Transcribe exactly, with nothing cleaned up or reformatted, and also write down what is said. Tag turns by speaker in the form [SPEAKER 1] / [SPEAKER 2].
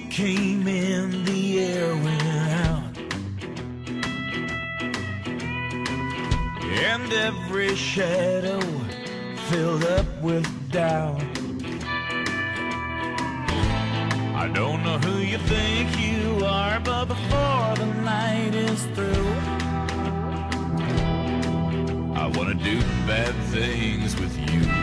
[SPEAKER 1] came in, the air went out, and every shadow filled up with doubt. I don't know who you think you are, but before the night is through, I wanna do bad things with you.